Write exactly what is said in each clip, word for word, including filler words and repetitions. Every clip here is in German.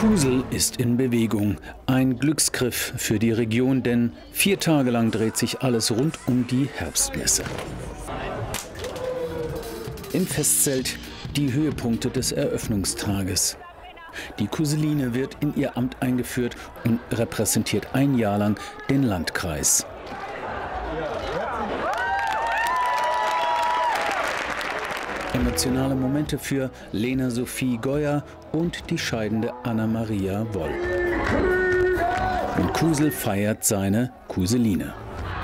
Kusel ist in Bewegung. Ein Glücksgriff für die Region, denn vier Tage lang dreht sich alles rund um die Herbstmesse. Im Festzelt die Höhepunkte des Eröffnungstages. Die Kuseline wird in ihr Amt eingeführt und repräsentiert ein Jahr lang den Landkreis. Emotionale Momente für Lena Sophie Geuer und die scheidende Anna-Maria Woll. Und Kusel feiert seine Kuseline.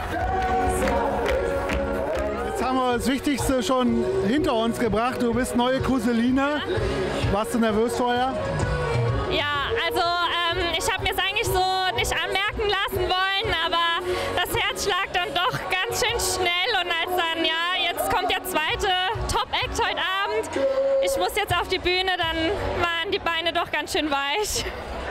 Jetzt haben wir das Wichtigste schon hinter uns gebracht. Du bist neue Kuseline. Warst du nervös vorher? Ja, also ähm, ich habe mir es eigentlich so nicht anmerken lassen wollen, aber das Herz schlägt dann doch ganz schön schnell. Und als dann, ja, jetzt kommt der zweite Top-Act heute Abend, ich muss jetzt auf die Bühne, dann waren die Beine doch ganz schön weich.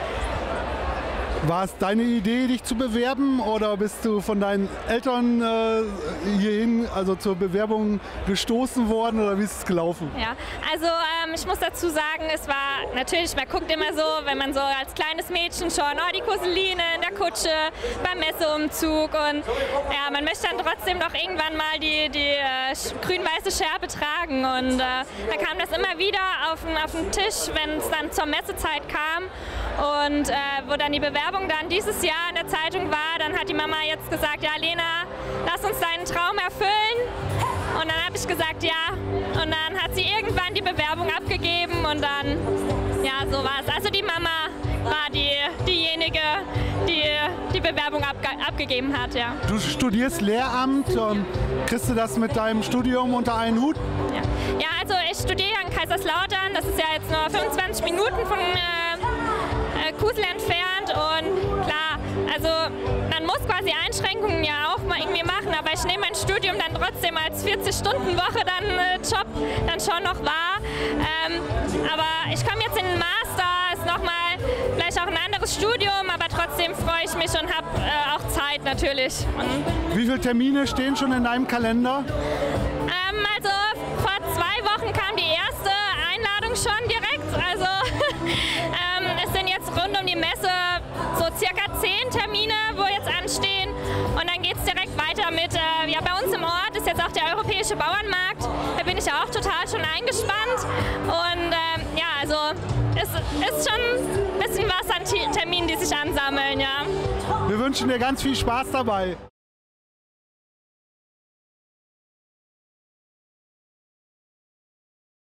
War es deine Idee, dich zu bewerben, oder bist du von deinen Eltern äh, hierhin, also zur Bewerbung gestoßen worden, oder wie ist es gelaufen? Ja, also ähm, ich muss dazu sagen, es war natürlich, man guckt immer so, wenn man so als kleines Mädchen schon, oh, die Kuseline in der Kutsche beim Messeumzug, und ja, man möchte dann trotzdem doch irgendwann mal die, die äh, grün-weiße Schärpe tragen, und äh, dann kam das immer wieder auf, auf den Tisch, wenn es dann zur Messezeit kam, und äh, wo dann die Bewerbung dann dieses Jahr in der Zeitung war, dann hat die Mama jetzt gesagt, ja Lena, lass uns deinen Traum erfüllen. Und dann habe ich gesagt, ja. Und dann hat sie irgendwann die Bewerbung abgegeben, und dann, ja, so war es. Also die Mama war die, diejenige, die die Bewerbung abge abgegeben hat, ja. Du studierst Lehramt, ähm, kriegst du das mit deinem Studium unter einen Hut? Ja, ja, also ich studiere in Kaiserslautern, das ist ja jetzt nur fünfundzwanzig Minuten von äh, Kusel entfernt, und klar, also man muss quasi Einschränkungen ja auch mal irgendwie machen, aber ich nehme mein Studium dann trotzdem als vierzig-Stunden-Woche dann äh, Job dann schon noch wahr. Ähm, aber ich komme jetzt in den Master, ist nochmal vielleicht auch ein anderes Studium, aber trotzdem freue ich mich und habe äh, auch Zeit natürlich. Und wie viele Termine stehen schon in deinem Kalender? Ähm, also vor zwei Wochen kam die erste Einladung schon direkt, also ähm, es sind jetzt rund um die Messe so circa zehn Termine, wo jetzt anstehen, und dann geht es direkt weiter mit, äh, ja, bei uns im Ort ist jetzt auch der Europäische Bauernmarkt, da bin ich ja auch total schon eingespannt, und ähm, ja, also es ist schon ein bisschen was an Terminen, die sich ansammeln, ja. Wir wünschen dir ganz viel Spaß dabei.